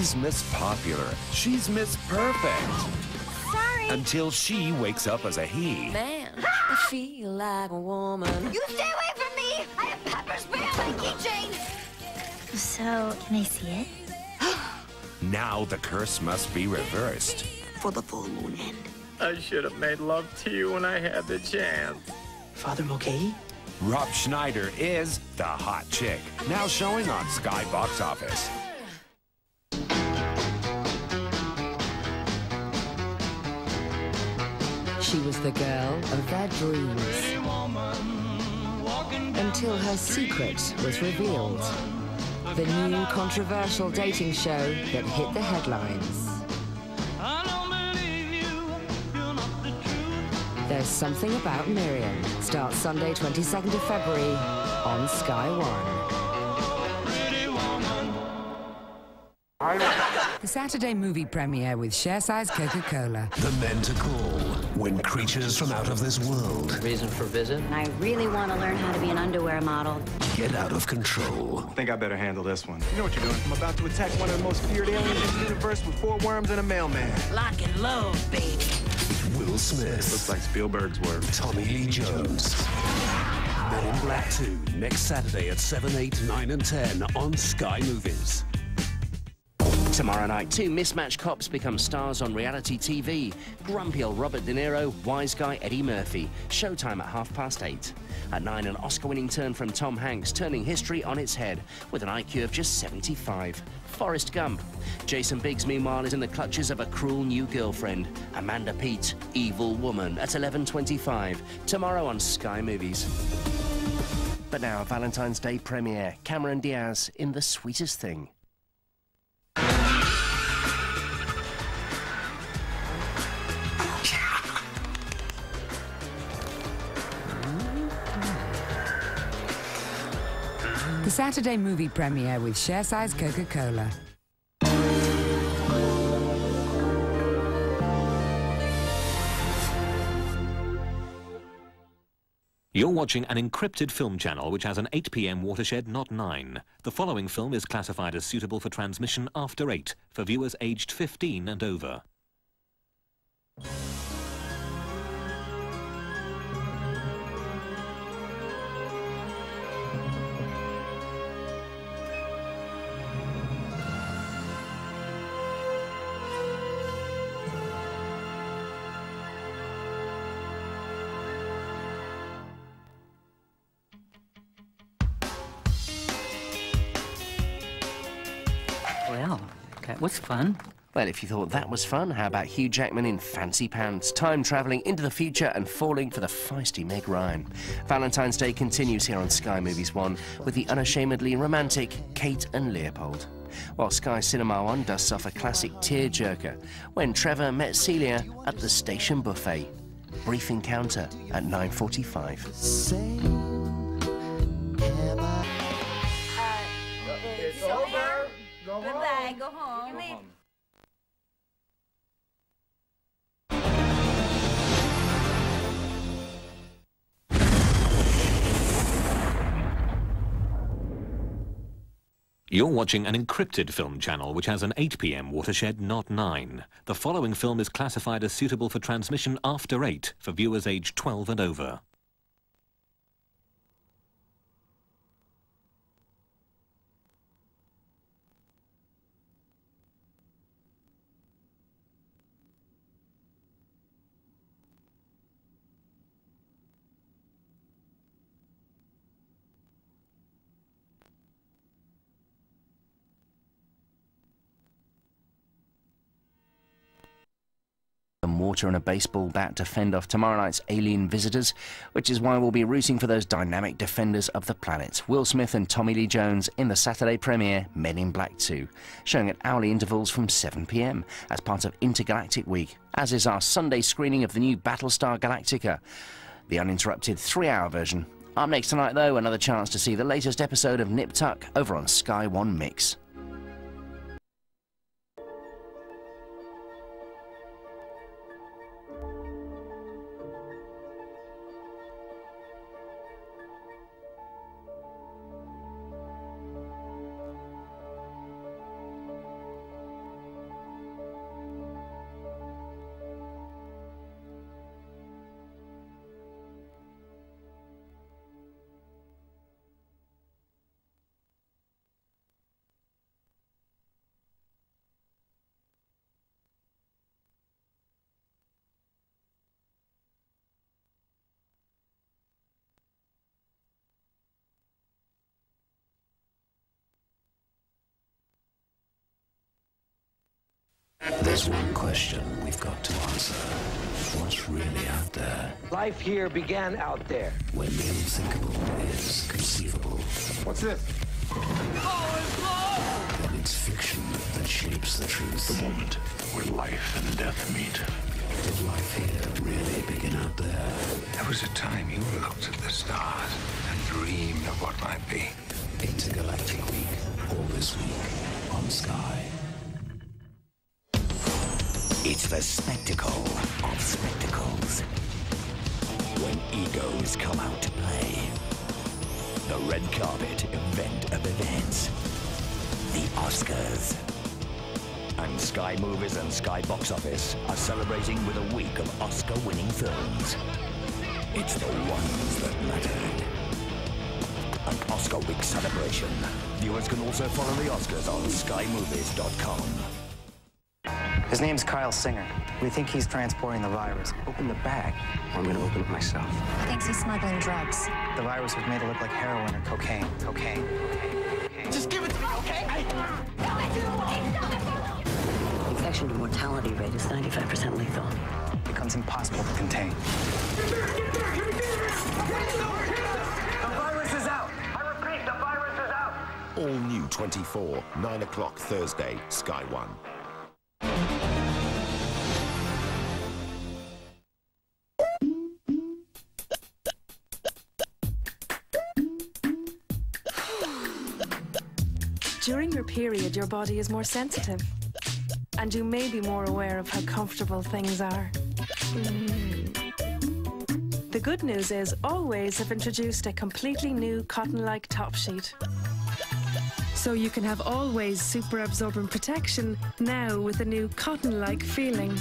She's Miss Popular. She's Miss Perfect. Sorry. Until she wakes up as a he. Man, I feel like a woman. You stay away from me! I have pepper spray on my keychain! So, can I see it? Now the curse must be reversed. For the full moon end. I should have made love to you when I had the chance. Father Mulcahy? Rob Schneider is the hot chick. Now showing on Sky Box Office. She was the girl of their dreams. Until her secret was revealed. The new controversial dating show that hit the headlines. There's Something About Miriam starts Sunday 22nd of February on Sky One. The Saturday movie premiere with share-size Coca-Cola. The men to call when creatures from out of this world. Reason for visit? I really want to learn how to be an underwear model. Get out of control. I think I better handle this one. You know what you're doing? I'm about to attack one of the most feared aliens in the universe with 4 worms and a mailman. Lock and load, baby. Will Smith. Looks like Spielberg's work. Tommy Lee Jones. Men in Black 2, next Saturday at 7, 8, 9 and 10 on Sky Movies. Tomorrow night, 2 mismatched cops become stars on reality TV. Grumpy old Robert De Niro, wise guy Eddie Murphy. Showtime at 8:30. At 9, an Oscar-winning turn from Tom Hanks, turning history on its head with an IQ of just 75. Forrest Gump. Jason Biggs, meanwhile, is in the clutches of a cruel new girlfriend. Amanda Peet, Evil Woman, at 11:25. Tomorrow on Sky Movies. But now, Valentine's Day premiere. Cameron Diaz in The Sweetest Thing. The Saturday movie premiere with share-size Coca-Cola. You're watching an encrypted film channel which has an 8 p.m. watershed, not 9. The following film is classified as suitable for transmission after 8 for viewers aged 15 and over. Well, that was fun. Well, if you thought that was fun, how about Hugh Jackman in Fancy Pants, time-travelling into the future and falling for the feisty Meg Ryan? Valentine's Day continues here on Sky Movies 1 with the unashamedly romantic Kate and Leopold. While Sky Cinema 1 dusts off a classic tearjerker when Trevor met Celia at the station buffet. Brief encounter at 9:45. It's over. Goodbye, go home. You're watching an encrypted film channel which has an 8 p.m. watershed, not 9. The following film is classified as suitable for transmission after 8 for viewers aged 12 and over. Some water and a baseball bat to fend off tomorrow night's alien visitors, which is why we'll be rooting for those dynamic defenders of the planet. Will Smith and Tommy Lee Jones in the Saturday premiere Men in Black 2, showing at hourly intervals from 7 p.m. as part of Intergalactic Week, as is our Sunday screening of the new Battlestar Galactica, the uninterrupted 3-hour version. Up next tonight, though, another chance to see the latest episode of Nip Tuck over on Sky One Mix. There's one question we've got to answer. What's really out there? Life here began out there. When the unthinkable is conceivable. What's this? Then it's fiction that shapes the truth. The moment where life and death meet. Did life here really begin out there? There was a time you looked at the stars and dreamed of what might be. Intergalactic Week, all this week on Sky. It's the spectacle of spectacles. When egos come out to play. The red carpet event of events. The Oscars. And Sky Movies and Sky Box Office are celebrating with a week of Oscar-winning films. It's the ones that mattered. An Oscar Week celebration. Viewers can also follow the Oscars on skymovies.com. His name's Kyle Singer. We think he's transporting the virus. Open the bag, or I'm going to open it myself. He thinks he's smuggling drugs. The virus was made to look like heroin or cocaine. Cocaine. Just give it to me, okay? Infection to mortality rate is 95% lethal. It becomes impossible to contain. The virus is out! I repeat, the virus is out! All new 24, 9 o'clock Thursday, Sky One. During your period, your body is more sensitive, and you may be more aware of how comfortable things are. The good news is Always have introduced a completely new cotton-like top sheet. So you can have Always super absorbent protection now with a new cotton-like feeling.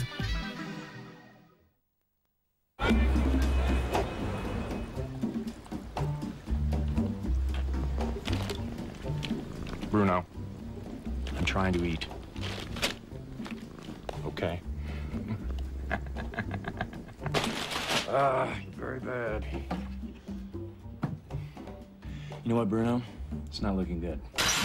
Bruno, I'm trying to eat. Okay. Very bad. You know what, Bruno? It's not looking good.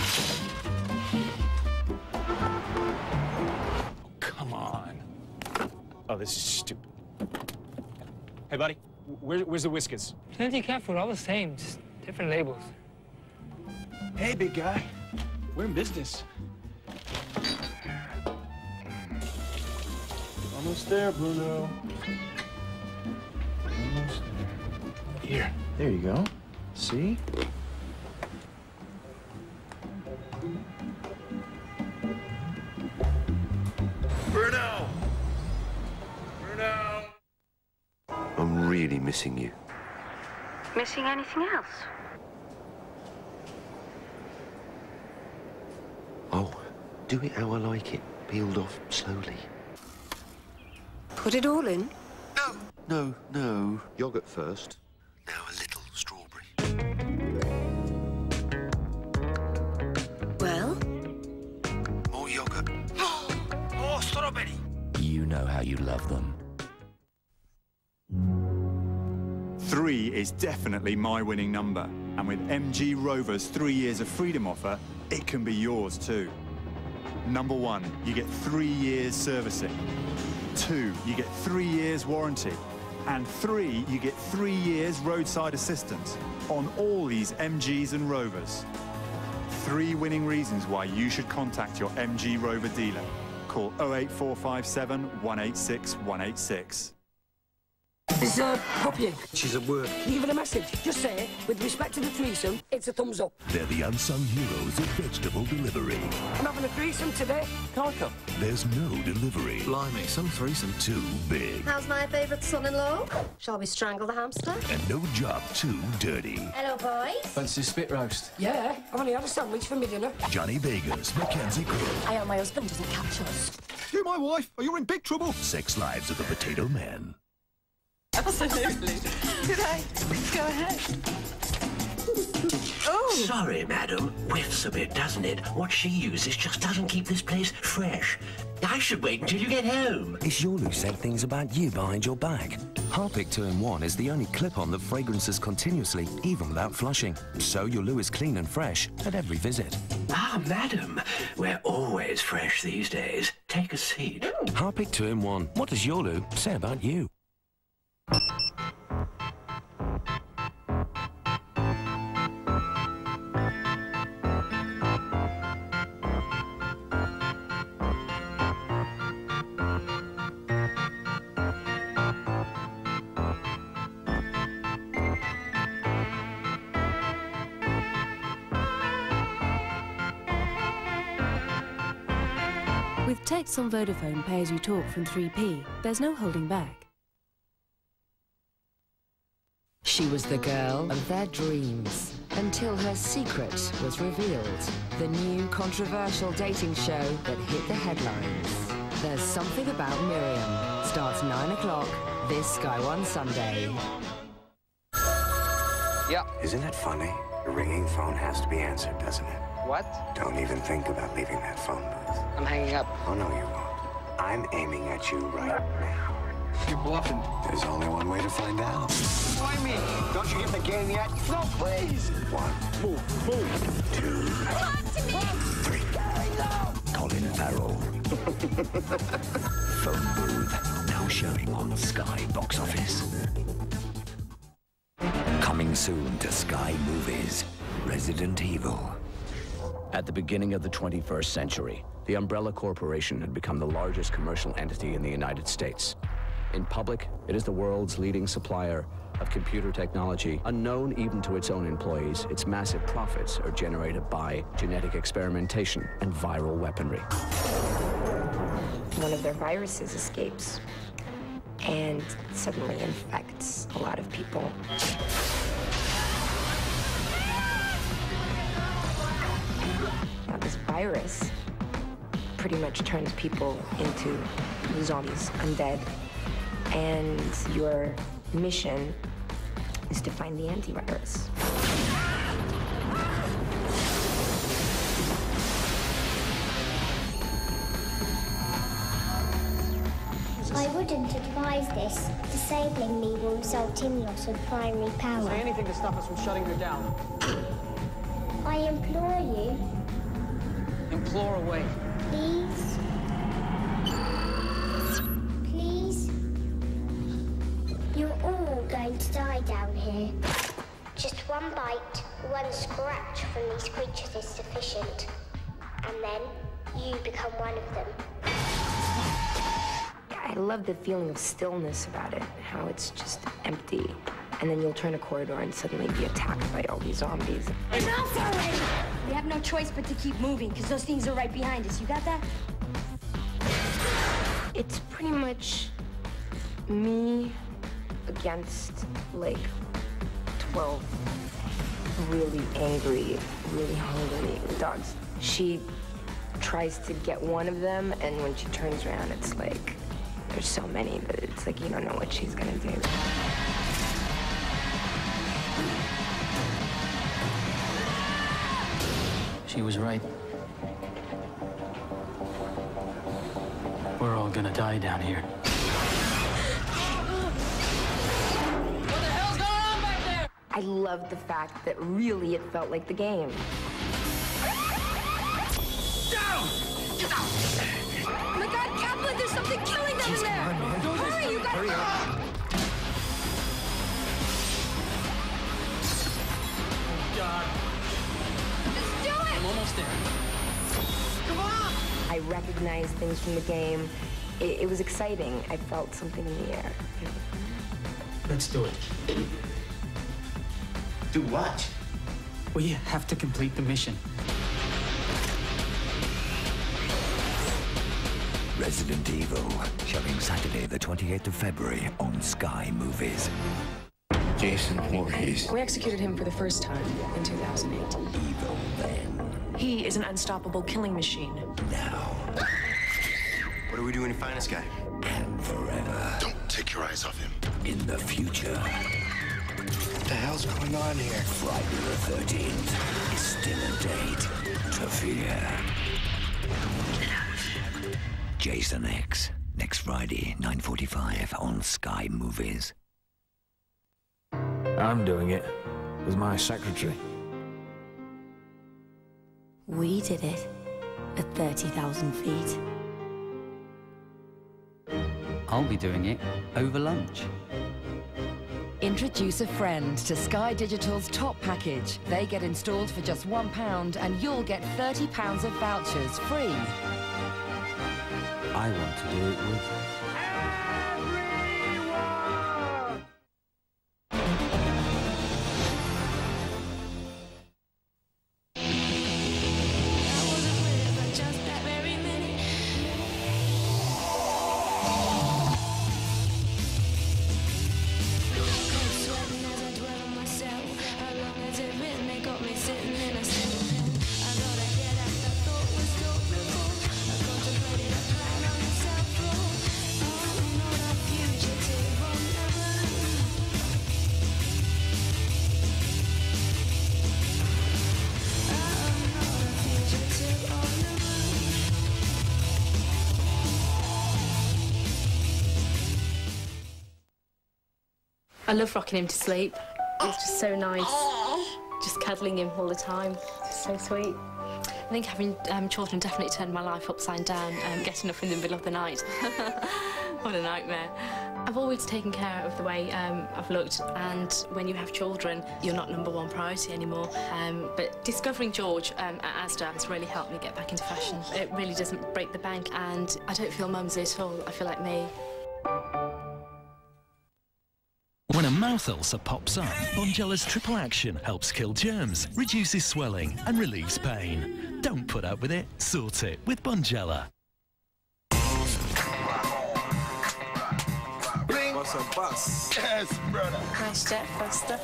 Come on. Oh, this is stupid. Hey, buddy, where's the whiskers? Plenty cat food, all the same, just different labels. Hey, big guy. We're in business. Almost there, Bruno. Almost there. Here. There you go. See? Bruno! Bruno! I'm really missing you. Missing anything else? Oh, do it how I like it. Peeled off slowly. Put it all in? No. Yogurt first. Now a little strawberry. Well? More yogurt. More strawberry. You know how you love them. 3 is definitely my winning number. And with MG Rover's 3 years of freedom offer, it can be yours too. Number 1, you get 3 years servicing. 2, you get 3 years warranty. And 3, you get 3 years roadside assistance on all these MGs and Rovers. 3 winning reasons why you should contact your MG Rover dealer. Call 08457 186 186. This is Poppy. She's at work. Can you give it a message? Just say it. With respect to the threesome, it's a thumbs up. They're the unsung heroes of vegetable delivery. I'm having a threesome today. Can I come? There's no delivery. Blimey, some threesome. Too big. How's my favourite son-in-law? Shall we strangle the hamster? And no job too dirty. Hello, boys. Fancy spit roast? Yeah, I've only had a sandwich for my dinner. Johnny Vegas, Mackenzie Crook. I hope my husband doesn't catch us. You're my wife, or you're in big trouble. Sex Lives of the Potato Man. Absolutely. Could I go ahead? Oh. Sorry, madam. Whiffs a bit, doesn't it? What she uses just doesn't keep this place fresh. I should wait until you get home. Is Yolu said things about you behind your back? Harpic 2-in-1 is the only clip-on that fragrances continuously, even without flushing. So your loo is clean and fresh at every visit. Ah, madam. We're always fresh these days. Take a seat. Harpic 2-in-1. What does your loo say about you? With text on Vodafone Pay As You Talk from 3p, there's no holding back. She was the girl of their dreams until her secret was revealed. The new controversial dating show that hit the headlines. There's Something About Miriam. Starts 9 o'clock this Sky One Sunday. Yeah. Isn't it funny? The ringing phone has to be answered, doesn't it? What? Don't even think about leaving that phone booth. I'm hanging up. Oh, no, you won't. I'm aiming at you right now. You're bluffing. There's only one way to find out. Why me? Don't you get the game yet? No, please! 1. Move. 2. Talk to me! 3. Colin Farrell. Phone Booth. Now showing on Sky Box Office. Coming soon to Sky Movies. Resident Evil. At the beginning of the 21st century, the Umbrella Corporation had become the largest commercial entity in the United States. In public, it is the world's leading supplier of computer technology. Unknown even to its own employees, its massive profits are generated by genetic experimentation and viral weaponry. One of their viruses escapes and suddenly infects a lot of people. Now, this virus pretty much turns people into zombies, undead, and your mission is to find the antivirus. I wouldn't advise this. Disabling me will result in loss of primary power. Say anything to stop us from shutting her down. I implore you, Implore away. please. Please. You're all going to die down here. Just one bite, one scratch from these creatures is sufficient. And then you become one of them. I love the feeling of stillness about it, how it's just empty. And then you'll turn a corridor and suddenly be attacked by all these zombies. Enough already! We have no choice but to keep moving, because those things are right behind us. You got that? It's pretty much me against, like, 12 really angry, really hungry dogs. She tries to get one of them, and when she turns around, it's like, there's so many that it's like you don't know what she's gonna do. She was right. We're all gonna die down here. What the hell's going on back there? I love the fact that really it felt like the game. Down! Get out! Oh my God, Kaplan, there's something killing them in there! Hurry, you gotta... Hurry up! God. Let's do it! I'm almost there. Come on! I recognized things from the game. It was exciting. I felt something in the air. Let's do it. Do what? We have to complete the mission. Resident Evil, showing Saturday the 28th of February on Sky Movies. Jason Voorhees. We executed him for the first time in 2008. Evil then. He is an unstoppable killing machine. Now. What do we do when you find this guy? And forever. Don't take your eyes off him. In the future. the hell's going on here? Friday the 13th is still a date to fear. Jason X, next Friday, 9:45 on Sky Movies. I'm doing it with my secretary. We did it at 30,000 feet. I'll be doing it over lunch. Introduce a friend to Sky Digital's top package. They get installed for just £1 and you'll get £30 of vouchers free. I want to do it with I love rocking him to sleep. It's just so nice, just cuddling him all the time. It's so sweet. I think having children definitely turned my life upside down, getting up in the middle of the night. What a nightmare. I've always taken care of the way I've looked, and when you have children, you're not #1 priority anymore. But discovering George at Asda has really helped me get back into fashion. It really doesn't break the bank, and I don't feel mumsy at all. I feel like me. When a mouth ulcer pops up, Bongella's triple action helps kill germs, reduces swelling and relieves pain. Don't put up with it, sort it with Bongella. What's a bus? Yes, brother. Nice jet, faster.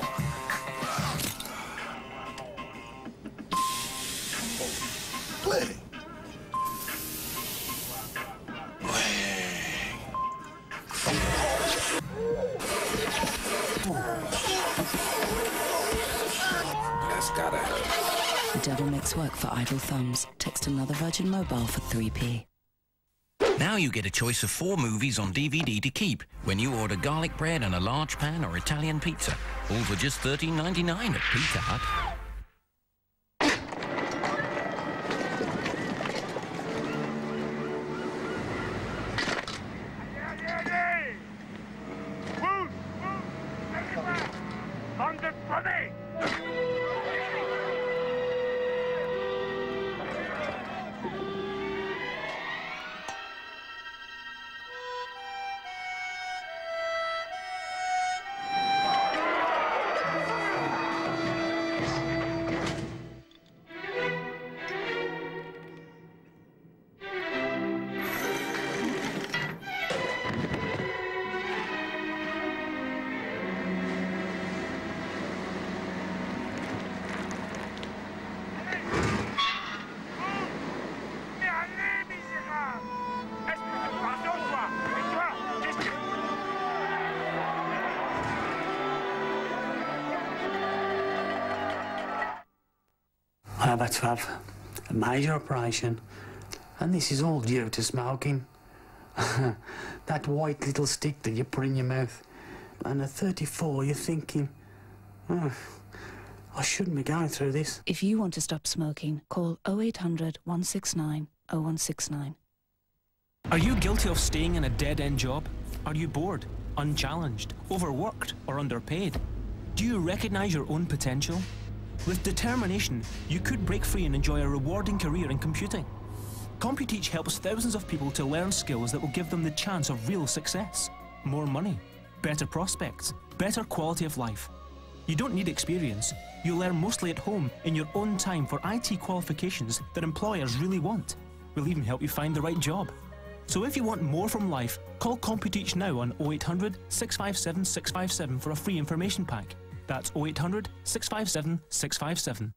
Play. That's gotta hurt. The devil makes work for idle thumbs. Text another Virgin Mobile for 3p. Now you get a choice of 4 movies on DVD to keep when you order garlic bread and a large pan or Italian pizza. All for just $13.99 at Pizza Hut. I've had to have a major operation, and this is all due to smoking. That white little stick that you put in your mouth. And at 34, you're thinking, oh, I shouldn't be going through this. If you want to stop smoking, call 0800 169 0169. Are you guilty of staying in a dead-end job? Are you bored, unchallenged, overworked, or underpaid? Do you recognise your own potential? With determination, you could break free and enjoy a rewarding career in computing. CompuTeach helps thousands of people to learn skills that will give them the chance of real success. More money, better prospects, better quality of life. You don't need experience. You learn mostly at home in your own time for IT qualifications that employers really want. We'll even help you find the right job. So if you want more from life, call CompuTeach now on 0800 657 657 for a free information pack. That's 0800 657 657.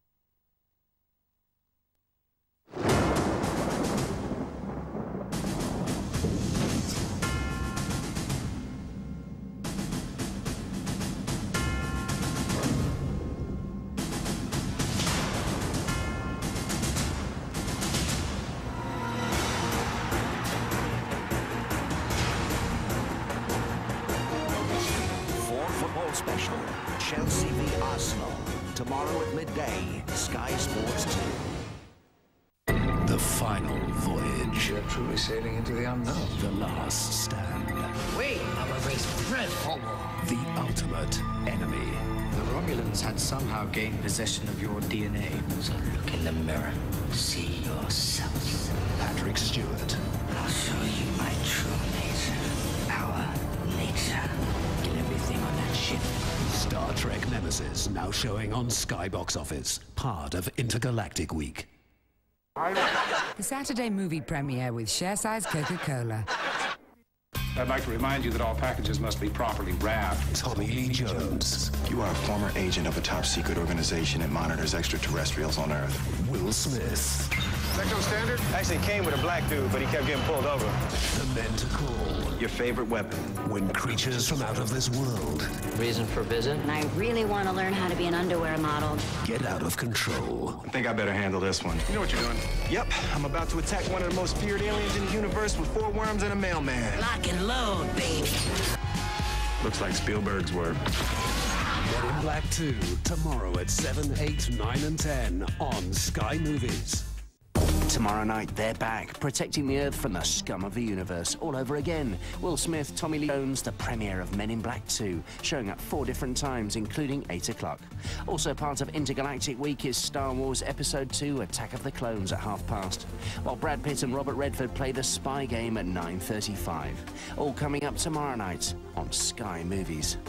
special. Chelsea v Arsenal. Tomorrow at midday. Sky Sports 2. The final voyage. You're truly sailing into the unknown. The last stand. We are a race bred for war. The ultimate enemy. The Romulans had somehow gained possession of your DNA. So look in the mirror. See yourself. Patrick Stewart. I'll show you my true nature. Our nature. Kill everything on that ship. Star Trek Nemesis, now showing on Sky Box Office. Part of Intergalactic Week. The Saturday movie premiere with share-size Coca-Cola. I'd like to remind you that all packages must be properly wrapped. Tommy Lee Jones. You are a former agent of a top-secret organization that monitors extraterrestrials on Earth. Will Smith. Sector standard? Actually came with a black dude, but he kept getting pulled over. The men to call. Your favorite weapon. When creatures from out of this world. Reason for visit? And I really want to learn how to be an underwear model. Get out of control. I think I better handle this one. You know what you're doing? Yep, I'm about to attack one of the most feared aliens in the universe with 4 worms and a mailman. Lock and load, baby. Looks like Spielberg's work. Men in Black 2, tomorrow at 7, 8, 9 and 10 on Sky Movies. Tomorrow night, they're back, protecting the Earth from the scum of the universe. All over again. Will Smith, Tommy Lee Jones, the premiere of Men in Black 2, showing at 4 different times, including 8 o'clock. Also part of Intergalactic Week is Star Wars Episode 2, Attack of the Clones at 1:30, while Brad Pitt and Robert Redford play The Spy Game at 9:35. All coming up tomorrow night on Sky Movies.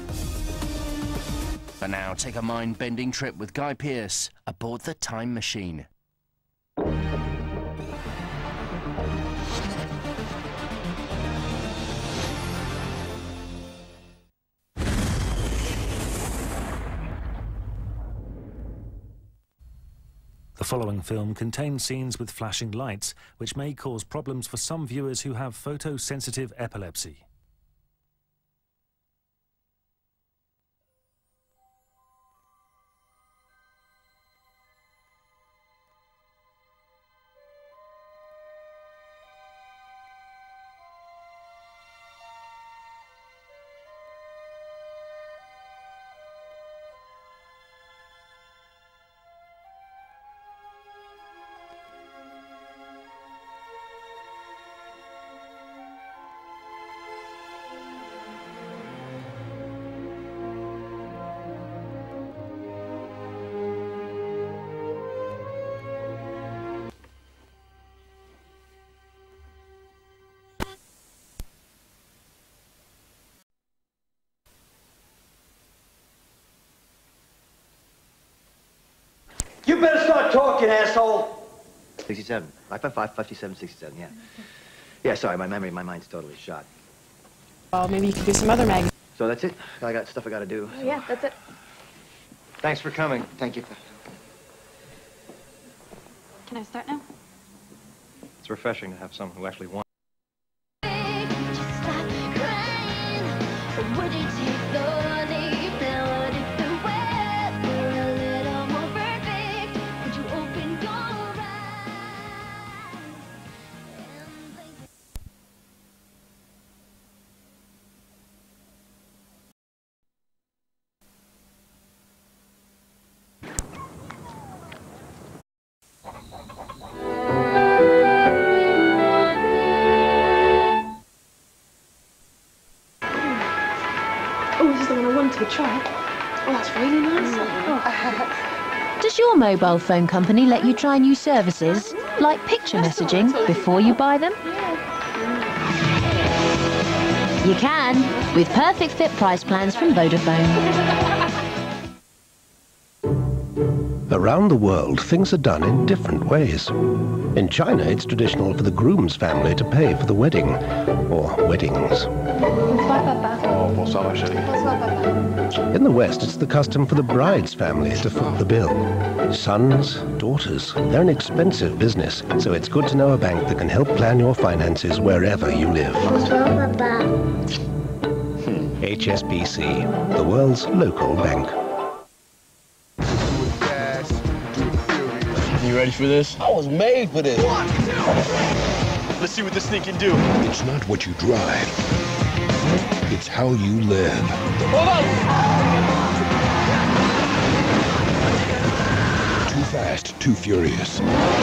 For now, take a mind-bending trip with Guy Pearce aboard the Time Machine. The following film contains scenes with flashing lights, which may cause problems for some viewers who have photosensitive epilepsy. You better start talking, asshole! 67. 57, 67, yeah. Yeah, sorry, my mind's totally shot. Well, maybe you could do some other magazines. So that's it? I got stuff I gotta do. Oh, yeah, that's it. Thanks for coming. Thank you. Can I start now? It's refreshing to have someone who actually wants. Would you take the leap? Now what if the world were a little more perfect? Would you open your eyes? Oh, this is the one I wanted to try. Oh, that's really nice. Oh. Does your mobile phone company let you try new services, like picture messaging, before you buy them? You can, with perfect fit price plans from Vodafone. Around the world, things are done in different ways. In China, it's traditional for the groom's family to pay for the wedding, or weddings. In the West, it's the custom for the bride's family to foot the bill. Sons, daughters, they're an expensive business, so it's good to know a bank that can help plan your finances wherever you live. HSBC, the world's local bank. You ready for this? I was made for this. 1, 2. Let's see what this thing can do. It's not what you drive. It's how you live. Too fast, too furious.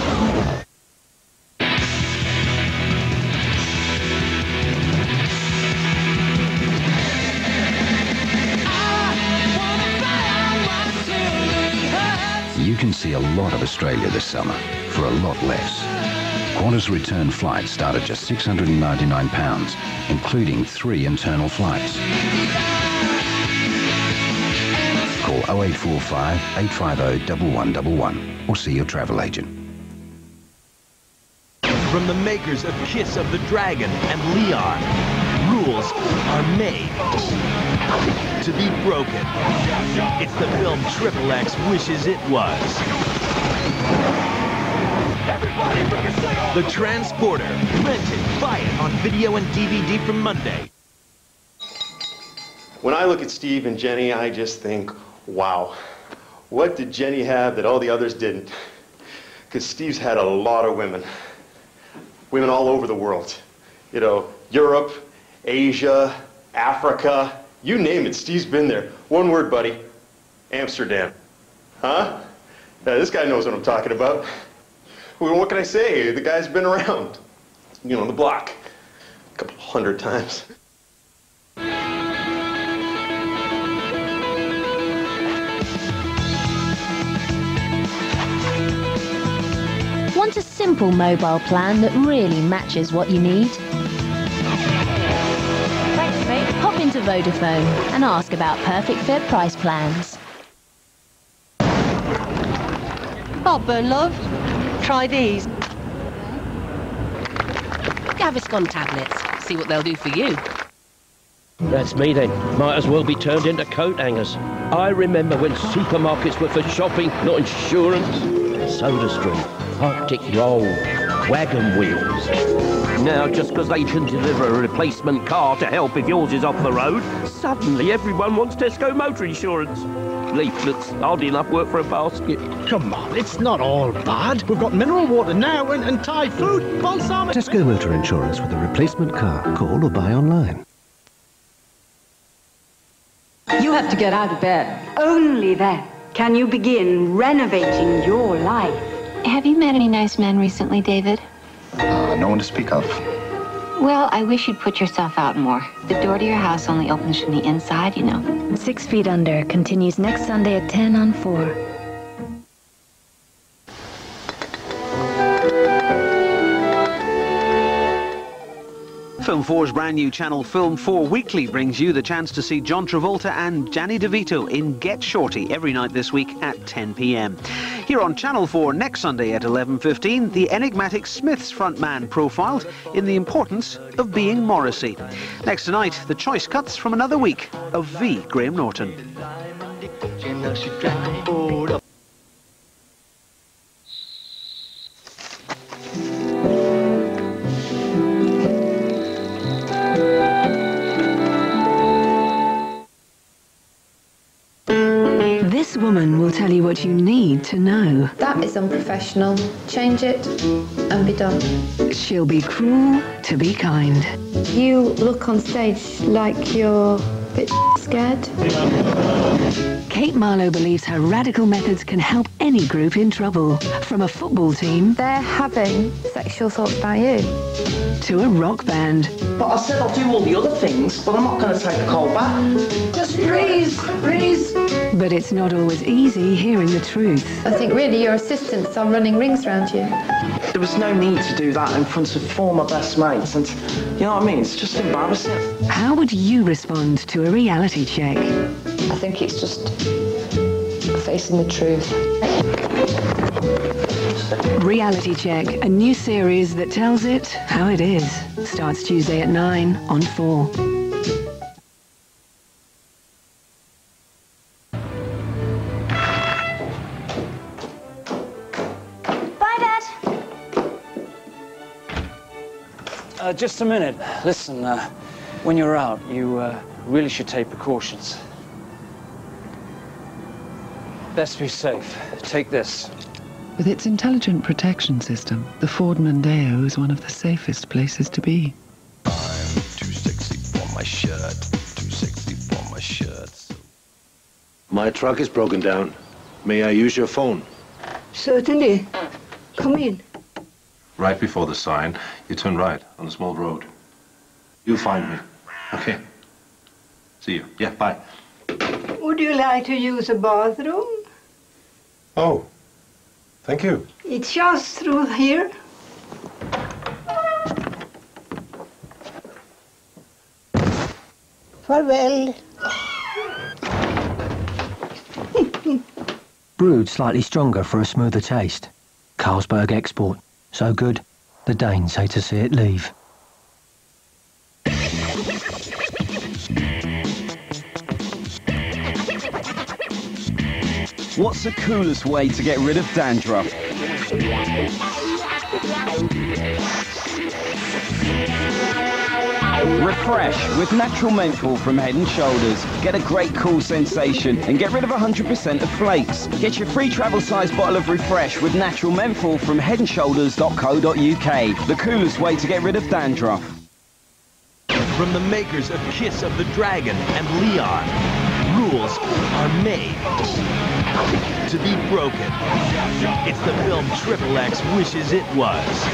You can see a lot of Australia this summer for a lot less. Qantas return flights start at just £699, including 3 internal flights. Call 0845 850 1111 or see your travel agent. From the makers of Kiss of the Dragon and Leon, rules are made to be broken. It's the film Triple X wishes it was. The Transporter. Rent it, buy it on video and DVD from Monday. When I look at Steve and Jenny, I just think, wow, what did Jenny have that all the others didn't? Because Steve's had a lot of women. Women all over the world. You know, Europe, Asia, Africa, you name it, Steve's been there. One word, buddy, Amsterdam. Huh? This guy knows what I'm talking about. Well, what can I say? The guy's been around, you know, the block a couple 100 times. Want a simple mobile plan that really matches what you need? Thanks, mate. Hop into Vodafone and ask about perfect fit price plans. Heartburn, love. Try these. Gaviscon tablets. See what they'll do for you. That's me then. Might as well be turned into coat hangers. I remember when supermarkets were for shopping, not insurance. SodaStream, Arctic Roll, Wagon Wheels. Now, just because they can deliver a replacement car to help if yours is off the road, suddenly everyone wants Tesco motor insurance. Leaflets, hard enough work for a basket. Come on, it's not all bad. We've got mineral water now and Thai food, balsamic... Tesco motor insurance with a replacement car. Call or buy online. You have to get out of bed. Only then can you begin renovating your life. Have you met any nice men recently, David? No one to speak of. Well, I wish you'd put yourself out more. The door to your house only opens from the inside, you know. 6 Feet Under continues next Sunday at 10 on 4. Film 4's brand new channel Film 4 Weekly brings you the chance to see John Travolta and Danny DeVito in Get Shorty every night this week at 10 p.m. Here on Channel 4 next Sunday at 11:15, the enigmatic Smiths frontman profiled in the importance of being Morrissey. Next tonight, the choice cuts from another week of V. Graham Norton. This woman will tell you what you need to know. That is unprofessional. Change it and be done. She'll be cruel to be kind. You look on stage like you're a bit scared. Kate Marlowe believes her radical methods can help any group in trouble. From a football team... They're having sexual thoughts about you. To a rock band. But I said I'll do all the other things, but I'm not going to take a call back. Just please. But it's not always easy hearing the truth. I think really your assistants are running rings around you. There was no need to do that in front of 4 of my best mates, and you know what I mean? It's just embarrassing. How would you respond to a reality check? I think it's just facing the truth. Reality Check, a new series that tells it how it is. Starts Tuesday at 9 on 4. Bye, Dad. Just a minute. Listen, when you're out, you really should take precautions. Best be safe. Take this. With its intelligent protection system, the Ford Mondeo is one of the safest places to be. I'm too sexy for my shirt. My truck is broken down. May I use your phone? Certainly. Come in. Right before the sign, you turn right on a small road. You'll find me. Okay. See you. Yeah, bye. Would you like to use a bathroom? Oh, thank you. It's just through here. Farewell. Brewed slightly stronger for a smoother taste. Carlsberg export. So good, the Danes hate to see it leave. What's the coolest way to get rid of dandruff? Refresh with natural menthol from Head & Shoulders. Get a great cool sensation and get rid of 100% of flakes. Get your free travel size bottle of Refresh with natural menthol from headandshoulders.co.uk. The coolest way to get rid of dandruff. From the makers of Kiss of the Dragon and Leon, rules are made to be broken. It's the film XXX wishes it was.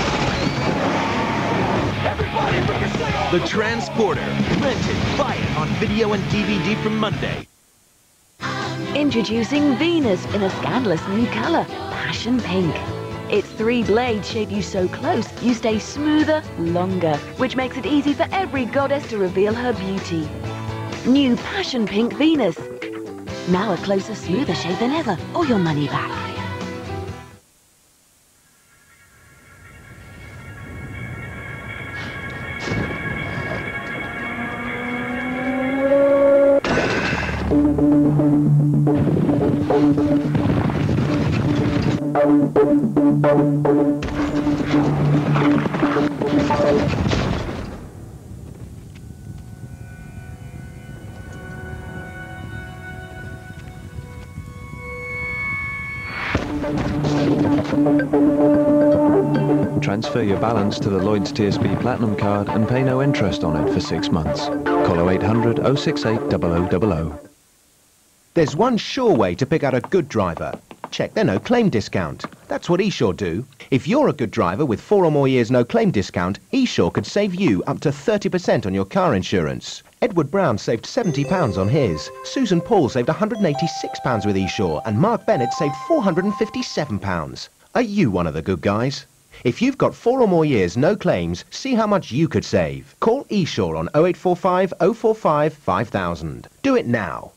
The Transporter. Rent it, buy it on video and DVD from Monday. Introducing Venus in a scandalous new colour, Passion Pink. Its 3 blades shape you so close, you stay smoother, longer, which makes it easy for every goddess to reveal her beauty. New Passion Pink Venus. Now a closer, smoother shave than ever, or your money back. Transfer your balance to the Lloyds TSB Platinum card and pay no interest on it for 6 months. Call 0800 068 0000. There's one sure way to pick out a good driver. Check their no claim discount. That's what eSure do. If you're a good driver with 4 or more years no claim discount, eSure could save you up to 30% on your car insurance. Edward Brown saved £70 on his. Susan Paul saved £186 with eSure, and Mark Bennett saved £457. Are you one of the good guys? If you've got 4 or more years no claims, see how much you could save. Call eSure on 0845 045 5000. Do it now.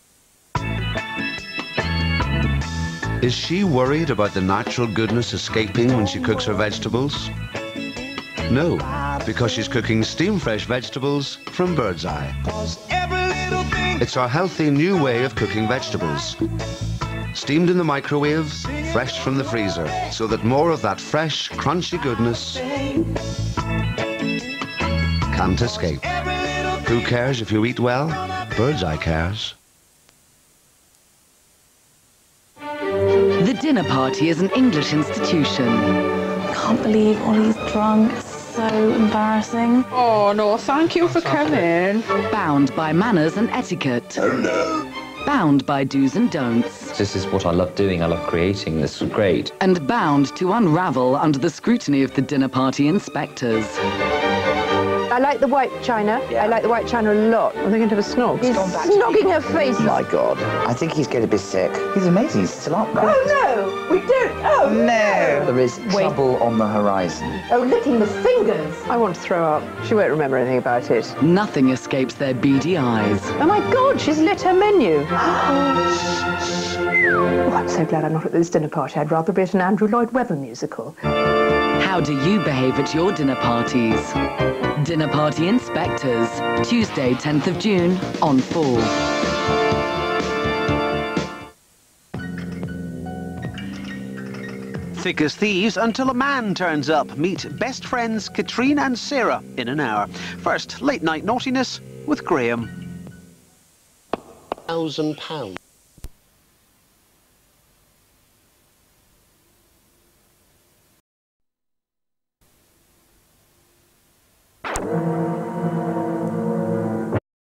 Is she worried about the natural goodness escaping when she cooks her vegetables? No, because she's cooking steam fresh vegetables from Bird's Eye. It's our healthy new way of cooking vegetables. Steamed in the microwave, fresh from the freezer, so that more of that fresh, crunchy goodness can't escape. Who cares if you eat well? Bird's Eye cares. The dinner party is an English institution. Can't believe Ollie's drunk. So embarrassing. Oh no, thank you for coming. Bound by manners and etiquette. Oh no. Bound by do's and don'ts. This is what I love doing. I love creating. This is great. And bound to unravel under the scrutiny of the dinner party inspectors. I like the white china. Yeah. I like the white china a lot. Are they going to have a snog? He's snogging her face. Oh my God. I think he's getting a bit sick. He's amazing. He's still up, right? Oh no! We don't! Oh no! There is trouble on the horizon. Oh, licking the fingers! I want to throw up. She won't remember anything about it. Nothing escapes their beady eyes. Oh my God, she's lit her menu. Oh, I'm so glad I'm not at this dinner party. I'd rather be at an Andrew Lloyd Webber musical. How do you behave at your dinner parties? Dinner Party Inspectors, Tuesday, 10th of June, on 4. Thick as thieves until a man turns up. Meet best friends Katrine and Sarah in an hour. First, late night naughtiness with Graham. £1,000.